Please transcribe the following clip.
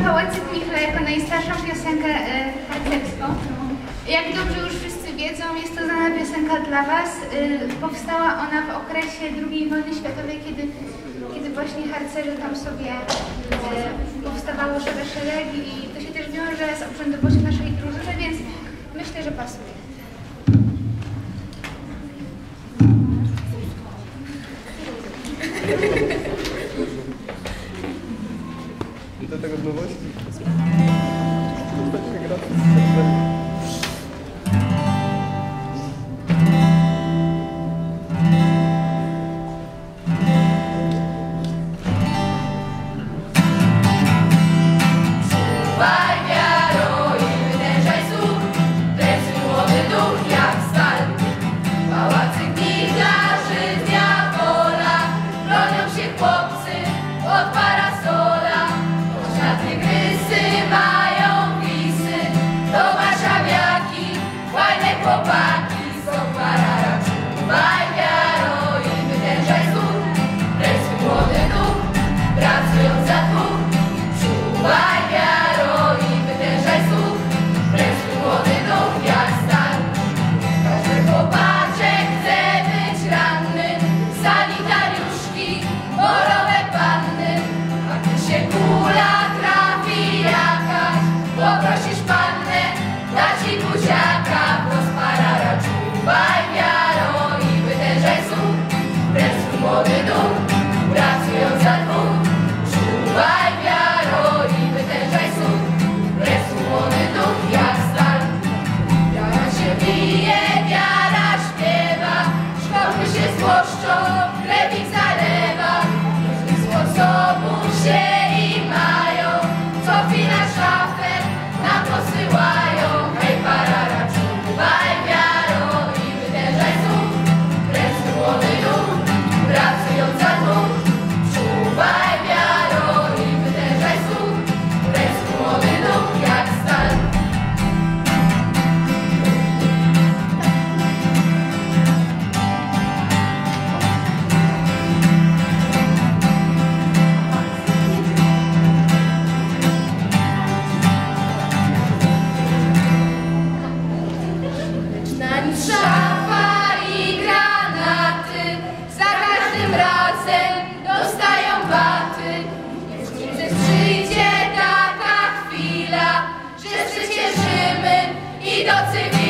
Pałacyk Michla jako najstarszą piosenkę harcerską. Jak dobrze już wszyscy wiedzą, jest to znana piosenka dla Was. Powstała ona w okresie II wojny światowej, kiedy właśnie harcerze tam sobie powstawało szeregi i to się też wiąże z obrzędowością naszej drużyny, więc myślę, że pasuje. I do tego nowości. I do cywili.